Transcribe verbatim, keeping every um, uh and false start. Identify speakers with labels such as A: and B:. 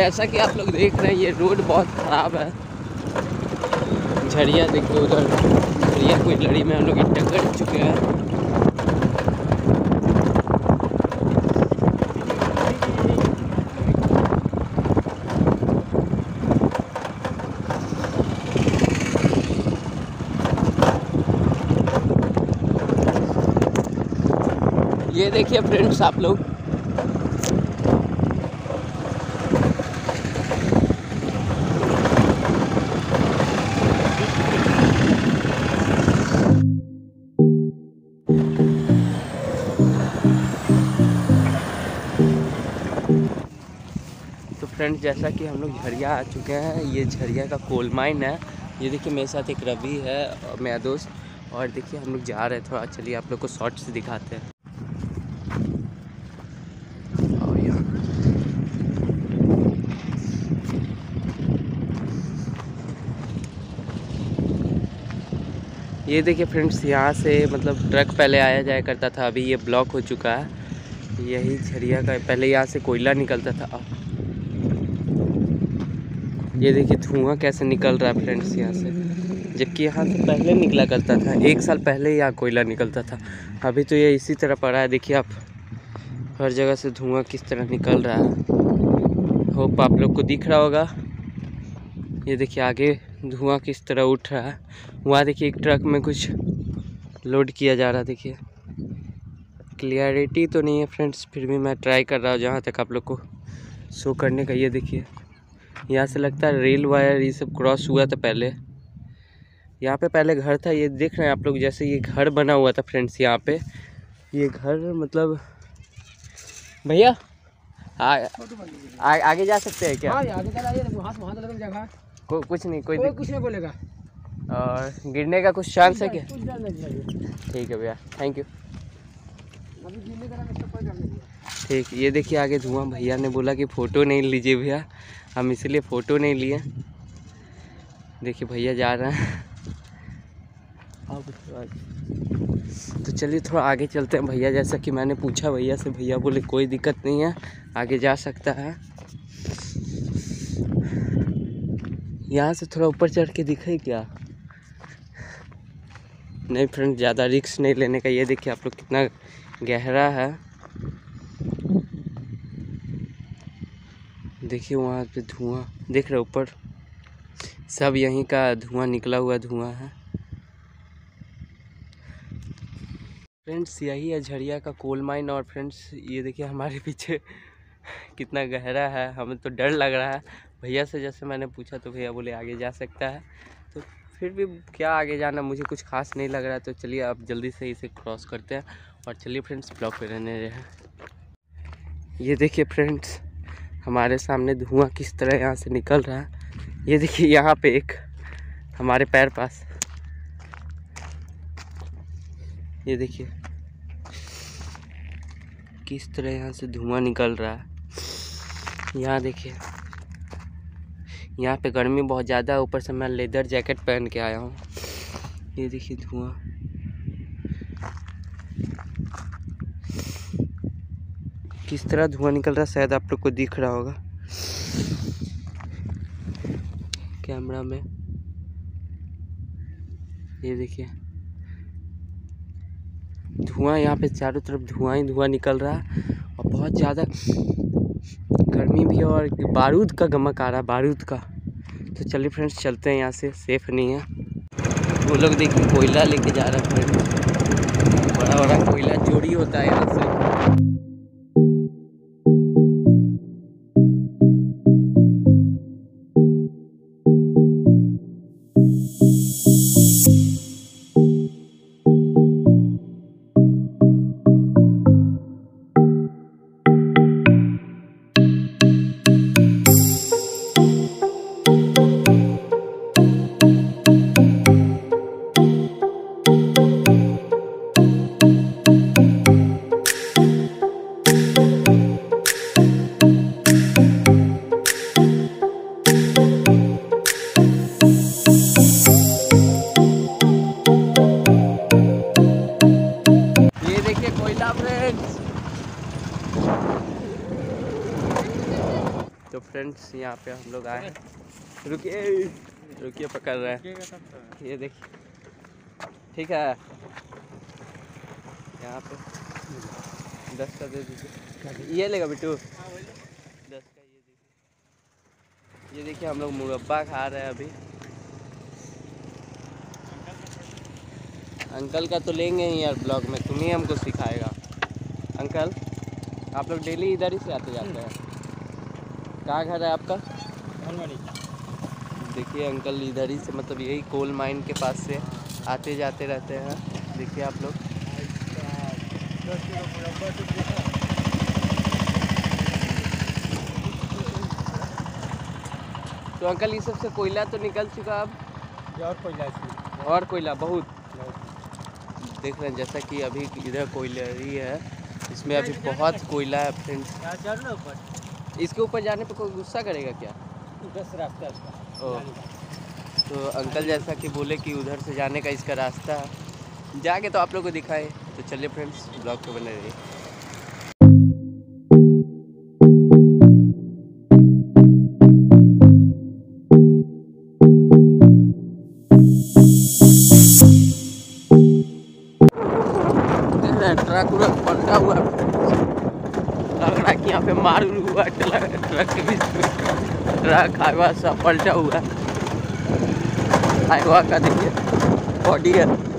A: जैसा कि आप लोग देख रहे हैं ये रोड बहुत ख़राब है। झड़िया देखिए उधर, झड़िया कोई लड़ी में हम लोग इट्टा कर चुके हैं। ये देखिए फ्रेंड्स आप लोग, तो फ्रेंड्स जैसा कि हम लोग झरिया आ चुके हैं। ये झरिया का कोल माइन है। ये देखिए मेरे साथ एक रवि है और मेरा दोस्त, और देखिए हम लोग जा रहे हैं थोड़ा। चलिए आप लोग को शॉर्ट से दिखाते हैं। ये देखिए फ्रेंड्स, यहाँ से मतलब ट्रक पहले आया जाया करता था, अभी ये ब्लॉक हो चुका है। यही झरिया का, पहले यहाँ से कोयला निकलता था। ये देखिए धुआं कैसे निकल रहा है फ्रेंड्स यहाँ से, जबकि यहाँ से पहले निकला करता था। एक साल पहले यहाँ कोयला निकलता था, अभी तो ये इसी तरह पड़ा है। देखिए आप, हर जगह से धुआं किस तरह निकल रहा है। होप आप लोग को दिख रहा होगा। ये देखिए आगे धुआं किस तरह उठ रहा है। वहाँ देखिए एक ट्रक में कुछ लोड किया जा रहा है। देखिए क्लियरिटी तो नहीं है फ्रेंड्स, फिर भी मैं ट्राई कर रहा हूँ जहाँ तक आप लोग को शो करने का। ये देखिए यहाँ से लगता है रेल वायर ये सब क्रॉस हुआ था पहले। यहाँ पे पहले घर था, ये देख रहे हैं आप लोग, जैसे ये घर बना हुआ था फ्रेंड्स। यहाँ पे ये घर मतलब भैया आ, आ, आगे जा सकते हैं क्या?
B: हाँ, आगे चलाइए, वहाँ से वहाँ तक जगह
A: को, कुछ नहीं, कोई
B: कोई कुछ नहीं बोलेगा।
A: और गिरने का कुछ चांस है क्या?
B: कुछ डर नहीं चाहिए।
A: ठीक है भैया, थैंक यू।
B: अभी गिरने का इसका कोई डर नहीं है।
A: ठीक, ये देखिए आगे धुआं। भैया ने बोला कि फ़ोटो नहीं लीजिए भैया, हम इसलिए फ़ोटो नहीं लिए। देखिए भैया जा रहे हैं। अब तो चलिए थोड़ा आगे चलते हैं भैया। जैसा कि मैंने पूछा भैया से, भैया बोले कोई दिक्कत नहीं है, आगे जा सकता है। यहाँ से थोड़ा ऊपर चढ़ के दिखे क्या? नहीं फ्रेंड, ज़्यादा रिस्क नहीं लेने का। ये देखिए आप लोग कितना गहरा है। देखिए वहाँ पे धुआं देख रहे ऊपर, सब यहीं का धुआं निकला हुआ धुआं है फ्रेंड्स। यही है झरिया का कोल माइन। और फ्रेंड्स ये देखिए हमारे पीछे कितना गहरा है, हमें तो डर लग रहा है। भैया से जैसे मैंने पूछा तो भैया बोले आगे जा सकता है, तो फिर भी क्या आगे जाना, मुझे कुछ खास नहीं लग रहा है। तो चलिए आप जल्दी से इसे क्रॉस करते हैं। और चलिए फ्रेंड्स ब्लॉक पे रहने रहे। ये देखिए फ्रेंड्स हमारे सामने धुआं किस तरह यहाँ से निकल रहा है। ये देखिए यहाँ पे एक हमारे पैर पास, ये देखिए किस तरह यहाँ से धुआं निकल रहा है। यहाँ देखिए, यहाँ पे गर्मी बहुत ज़्यादा है, ऊपर से मैं लेदर जैकेट पहन के आया हूँ। ये देखिए धुआं किस तरह धुआं निकल रहा है, शायद आप लोग को दिख रहा होगा कैमरा में। ये देखिए धुआं, यहाँ पे चारों तरफ धुआं ही धुआं निकल रहा है, और बहुत ज़्यादा गर्मी भी है, और बारूद का गमक आ रहा है, बारूद का। तो चलिए फ्रेंड्स चलते हैं, यहाँ से सेफ नहीं है। वो लोग देखिए कोयला लेके जा रहा है फ्रेंड्स, बड़ा बड़ा कोयला चोरी होता है यहाँ से। तो फ्रेंड्स यहाँ पे हम लोग आए हैं। रुकिए रुकिए, पकड़ रहे हैं, ये देखिए। ठीक है, यहाँ पे दस का दे दीजिए। ये लेगा बिट्टू, दस का। ये देखिए, ये देखिए हम लोग मुरब्बा खा रहे हैं अभी। अंकल का तो लेंगे ही यार ब्लॉग में, तुम ही हमको सिखाएगा। अंकल आप लोग डेली इधर ही से आते जाते हैं? कहाँ घर है आपका? देखिए अंकल इधर ही से, मतलब यही कोल माइन के पास से आते जाते रहते हैं। देखिए आप लोग, तो अंकल ये सबसे कोयला तो निकल चुका अब?
B: और कोयला इसमें,
A: और कोयला बहुत देख रहे हैं, जैसा कि अभी इधर कोयलरी है, इसमें अभी बहुत कोयला है फ्रेंड्स। इसके ऊपर जाने पे कोई गुस्सा करेगा क्या?
B: उधर से रास्ता है इसका।
A: ओ, तो अंकल जैसा कि बोले कि उधर से जाने का इसका रास्ता है, जाके तो आप लोग को दिखाए। तो चलिए फ्रेंड्स, ब्लॉग पे बने रहिए। ट्रक उरक पलटा हुआ, लग रहा है कि यहाँ पे मार हुआ ट्रक के बीच में। ट्रक हाईवा सब पलटा हुआ है। हाईवा का देखिए बॉडी है।